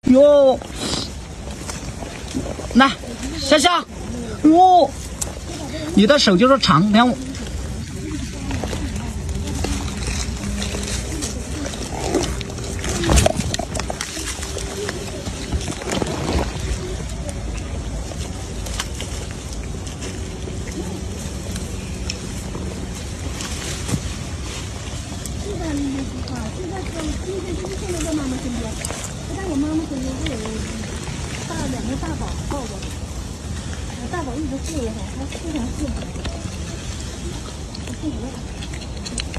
哟，来，夏夏，哟，你的手就是长，看我。 我妈妈身边是有两个大宝抱着，大宝一直睡着，她非常幸福。幸福。